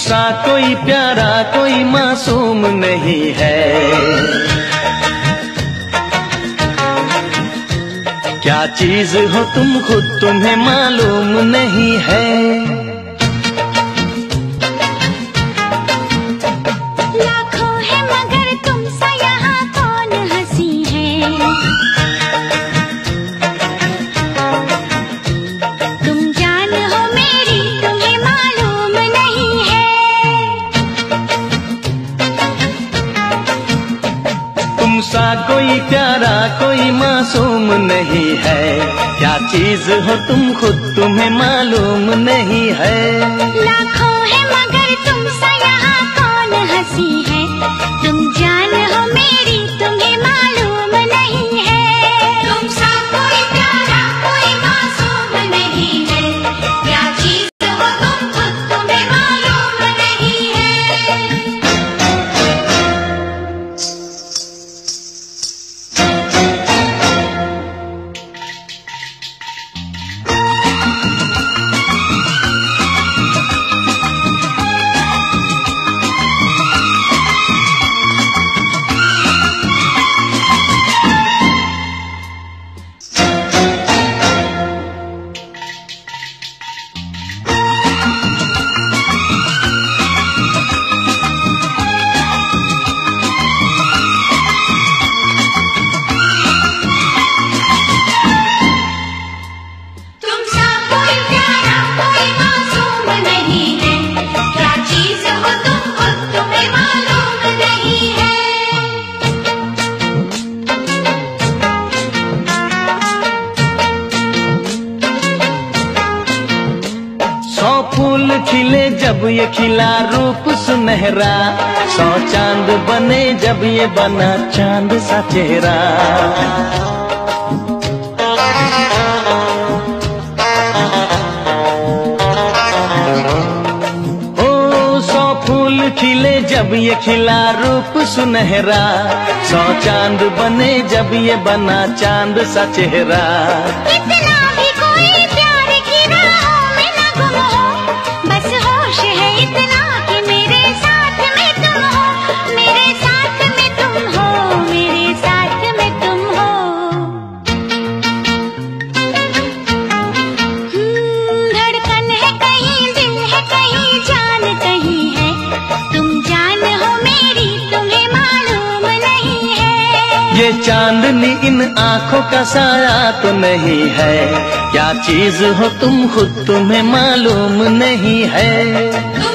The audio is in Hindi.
सा कोई प्यारा कोई मासूम नहीं है। क्या चीज हो तुम खुद तुम्हें मालूम नहीं है। लाखों है मगर तुम सा यहाँ कौन हंसी है। तुम जान हो मेरी तुम्हें मालूम नहीं है। तुम सा कोई प्यारा कोई मासूम नहीं है। क्या चीज हो तुम खुद तुम्हें मालूम नहीं है। लाखों है मगर तुम सा यहाँ कौन हंसी है। तुम जान हो मेरी तुम्हें मालूम नहीं है। तुम सा कोई प्यारा कोई मासूम नहीं है। क्या चीज हो तुम खुद तुम्हें मालूम नहीं है। तुम सा कोई प्यारा कोई मासूम नहीं है। क्या चीज हो तुम खुद तुम्हें मालूम नहीं है। 100 फूल खिले जब ये खिला रूप सुनहरा। 100 चांद बने जब ये बना चांद सा चेहरा। ओ 100 फूल खिले जब ये खिला रूप सुनहरा। 100 चांद बने जब ये बना चांद सा चेहरा। इतना भी कोई प्यार की राहों में न गुम हो। बस होश है इतना कि मेरे साथ में तुम हो। मेरे साथ में तुम हो। मेरे साथ में तुम हो। धड़कन है कहीं दिल है कहीं जान कहीं है। तुम जान हो मेरी तुम्हें मालूम नहीं है। ये चांदनी इन आंखों का साया तो नहीं है। क्या चीज हो तुम खुद तुम्हें मालूम नहीं है।